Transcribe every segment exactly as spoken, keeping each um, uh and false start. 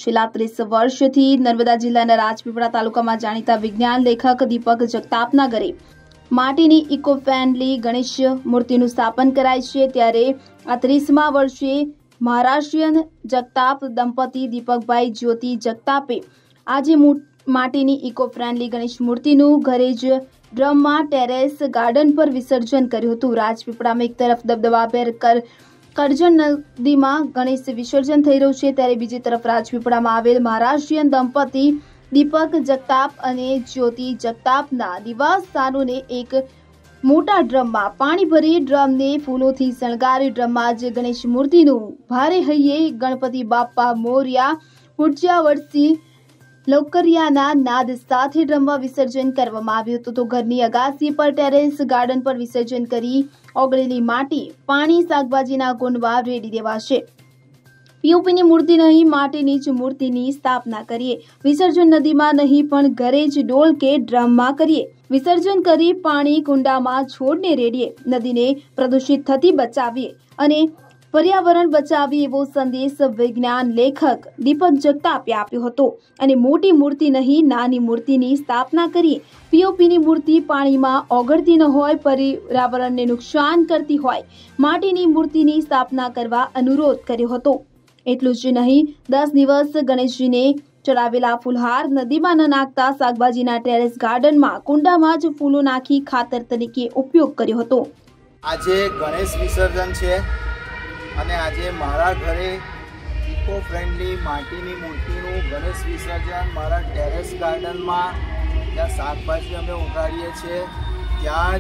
છેલ્લા ત્રીસ વર્ષથી નર્મદા જિલ્લાના રાજપીપળા તાલુકામાં જાણીતા વિજ્ઞાન લેખક દીપક જગતાપના ઘરે માટીની ઇકો ફ્રેન્ડલી ગણેશ મૂર્તિનું સ્થાપન કરાય છે। ત્યારે આ ત્રીસમા વર્ષે મહારાષ્ટ્રીયન જગતાપ દંપતી દીપકભાઈ જ્યોતિ જગતાપે આજે માટીની ઇકો ફ્રેન્ડલી ગણેશ મૂર્તિનું ઘરે જ ડ્રમમાં ટેરેસ ગાર્ડન પર વિસર્જન કર્યું હતું। રાજપીપળામાં એક તરફ દબદબાભેર કર કરજણ નદીમાં ગણેશ વિસર્જન થઈ રહ્યું છે, ત્યારે બીજી તરફ રાજપીપળામાં આવેલ મહારાષ્ટ્રીયન દંપતી દીપક જગતાપ અને જ્યોતિ જગતાપના નિવાસ સ્થાનોને એક મોટા ડ્રમમાં પાણી ભરી ડ્રમને ફૂલોથી શણગારી ડ્રમમાં જ ગણેશ મૂર્તિનું ભારે હૈયે ગણપતિ બાપ્પા મોર્યા ઉર્જા વર્ષી લોકરિયાના નાદ સાથે ડ્રમમાં વિસર્જન કરવામાં આવ્યું હતું। તો ઘરની અગાસી પર ટેરેસ ગાર્ડન પર વિસર્જન કરી ઓગળેલી માટી પાણી શાકભાજીના કુંડમાં રેડી દેવાશે। પીઓપીની મૂર્તિ નહીં, માટીની જ મૂર્તિની સ્થાપના કરીએ। વિસર્જન નદીમાં નહીં પણ ઘરે જ ડોલ કે ડ્રમમાં કરીએ। વિસર્જન કરી પાણી કુંડામાં છોડને રેડીએ। નદીને પ્રદૂષિત થતી બચાવીએ અને પર્યાવરણ બચાવી એવો સંદેશ વિજ્ઞાન લેખક દીપક જગતાપે આપ્યો હતો। અને મોટી મૂર્તિ નહીં, નાની મૂર્તિની સ્થાપના કરીએ। પીઓપીની મૂર્તિ પાણીમાં ઓગળતી ન હોય, પર્યાવરણને નુકસાન કરતી હોય, માટીની મૂર્તિની સ્થાપના કરવા અનુરોધ કર્યો હતો। એટલું જ નહીં, દસ દિવસ ગણેશજીને ચડાવેલા ફૂલહાર નદીમાં ન નાખતા શાકભાજીના ટેરેસ ગાર્ડનમાં કુંડામાં જ ફૂલો નાખી ખાતર તરીકે ઉપયોગ કર્યો હતો। આજે ગણેશ વિસર્જન છે અને આજે મારા ઘરે ઇકો ફ્રેન્ડલી માટીની મૂર્તિનું ગણેશ વિસર્જન મારા ટેરેસ ગાર્ડનમાં જ્યાં શાકભાજી અમે ઉગાડીએ છીએ ત્યાં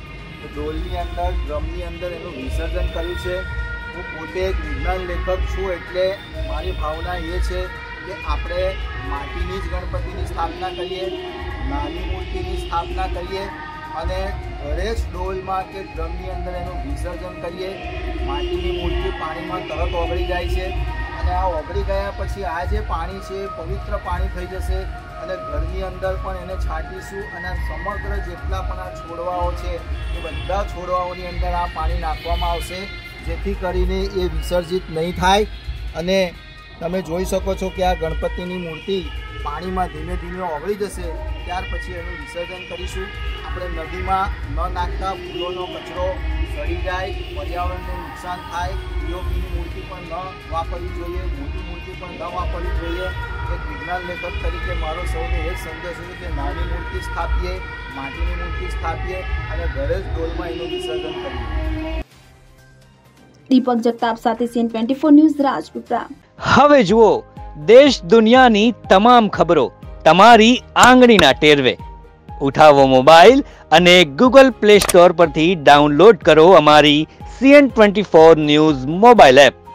જ ડોલની અંદર ડ્રમની અંદર એનું વિસર્જન કર્યું છે। હું પોતે એક વિજ્ઞાન લેખક છું, એટલે મારી ભાવના એ છે કે આપણે માટીની જ ગણપતિની સ્થાપના કરીએ, નાની મૂર્તિની સ્થાપના કરીએ અને ઘરે જ ડોલમાં કે ડ્રમની અંદર એનું વિસર્જન કરીએ। માટીની મૂર્તિ પાણીમાં તરત ઓગળી જાય છે અને આ ઓગળી ગયા પછી આ જે પાણી છે એ પવિત્ર પાણી થઈ જશે અને ઘરની અંદર પણ એને છાંટીશું અને સમગ્ર જેટલા પણ આ છોડવાઓ છે એ બધા છોડવાઓની અંદર આ પાણી નાખવામાં આવશે, જેથી કરીને એ વિસર્જિત નહીં થાય। અને તમે જોઈ શકો છો કે આ ગણપતિની મૂર્તિ પાણીમાં ધીમે ધીમે ઓગળી જશે, ત્યાર પછી એનું વિસર્જન કરીશું। આપણે નદીમાં ન નાખતા ફૂલોનો કચરો સડી જાય, પર્યાવરણને નુકસાન થાય, પીઓપીની મૂર્તિ પણ ન વાપરવી જોઈએ, મોટી મૂર્તિ પણ ન વાપરવી જોઈએ। એક વિજ્ઞાન લેખક તરીકે મારો સૌને એ જ સંદેશ છે કે નાની મૂર્તિ સ્થાપીએ, માટીની મૂર્તિ સ્થાપીએ અને ઘરે જ ડોલમાં એનું વિસર્જન કરીએ। દીપક જગતાપ સાથે CN twenty four news Rajpipla. હવે જુઓ દેશ દુનિયાની તમામ ખબરો તમારી આંગળીના ટેરવે। ઉઠાવો મોબાઈલ અને ગૂગલ પ્લે સ્ટોર પરથી ડાઉનલોડ કરો અમારી CN twenty four news mobile app.